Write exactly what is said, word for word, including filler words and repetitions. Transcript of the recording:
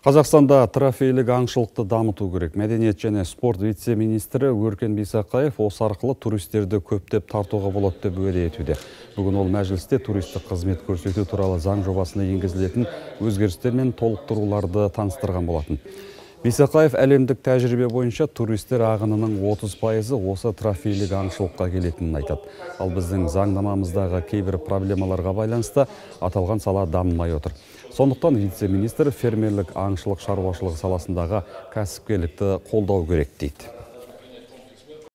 Қазақстанда трофейлік аңшылықты дамыту керек. Мәдениет және спорт вице-министрі Өркен Бисақаев осы арқылы туристерді көптеп тартуға болады деп уәде етуде. Бүгін ол мәжілісте туристік қызмет көрсету туралы заң жобасына енгізілетін өзгерістер мен толықтыруларды таныстырған болатын. Бисақаев әлемдік тәжірибе бойынша туристер ағынының отыз пайызы осы трофейлік аңшылыққа келетінін айтады. Ал біздің заңнамамыздағы кейбір проблемаларға байланысты аталған сала дамымай отыр. Сондықтан вице-министр фермерлік аңшылық шаруашылығы саласындағы кәсіпкерлікті қолдау керек дейді.